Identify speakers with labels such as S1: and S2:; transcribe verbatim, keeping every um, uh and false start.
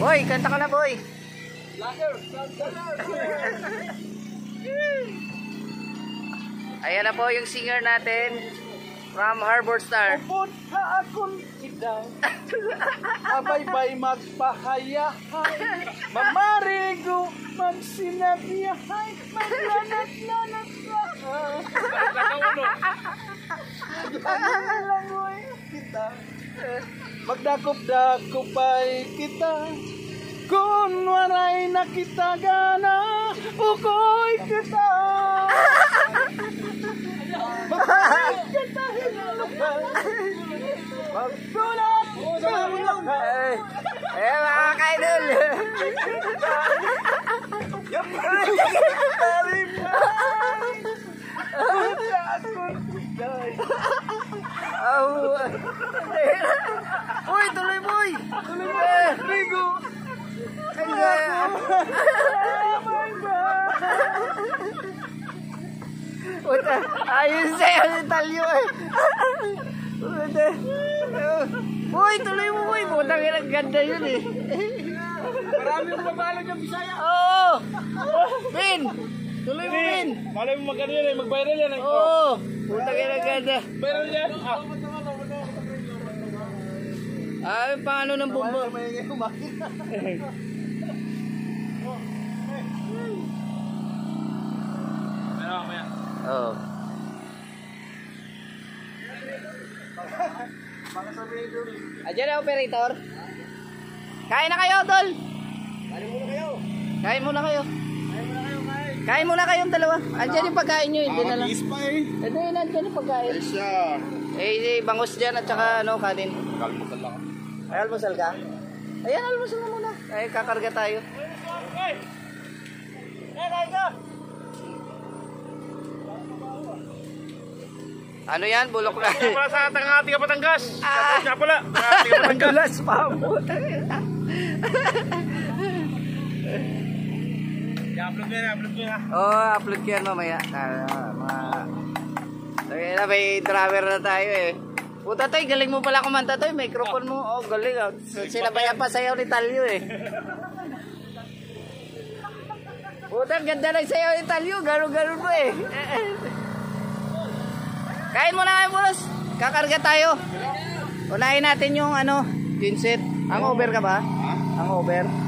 S1: Boy, kanta ka na, boy. Ayan na po yung singer natin from Harbor Star.
S2: Upod ha akong idaw, abay-bay magpahayahay, mamarigo magsinabiyahay, maglanat-lanat langoy kita, magdakop-dakopay kita, kung waray nakita gana, ukoy kita. Magpalit kita hinalukay, magsulat sa ulakay.
S1: Eh, mga kaidol. Uy, tuloy boy. Tuloy boy. Rigo. Ayun sa'yo yung talyo eh. Uy, tuloy mo boy. Butang ilang ganda yun eh.
S2: Maraming mabalo dyan, Bisaya.
S1: Oo. Pin. Tuloy mo, Pin.
S2: Malay mo magkano yan eh, mag-viral yan eh.
S1: Oo. Butang ilang ganda.
S2: Viral yan. Ah.
S1: Ay, paano ng bumbo?
S2: Ano, maya.
S1: Oo. Ayan na, operator. Kain na kayo, tol.
S2: Kain muna kayo.
S1: Kain muna kayo.
S2: Kain muna kayo, kain.
S1: Kain muna kayong dalawa. Andiyan yung pagkain nyo, hindi na lang.
S2: Makakis pa eh.
S1: Hindi, nandiyan yung pagkain.
S2: Ay siya.
S1: Eh, eh, bangus dyan at saka ano, kanin.
S2: Kalmutan lang.
S1: Ay, almusal ka? Ayan, almusal na muna. Ay, kakarga tayo.
S2: Hey! Hey, kain ka!
S1: Ano yan? Bulok na.
S2: Para sa Tangati ka Batangas.
S1: Ah!
S2: Siya pala. Tangati ka Batangas.
S1: Gulas pa mo.
S2: I-upload ko yan, i-upload ko yan.
S1: Oo, oh, upload ko yan mamaya. Ah, mga... Sabi na, may driver na tayo eh. Puta Toy, galing mo pala kumanta Toy. Microphone mo. Oh, galing. Oh. Sinabayan pa sayaw ni Talyo eh. Puta, ganda ng sayaw ni Talyo. Garo-garo mo eh. Kain muna kayo, boss. Kakarga tayo. Unahin natin yung ano, genset. Ang over ka ba? Ang over.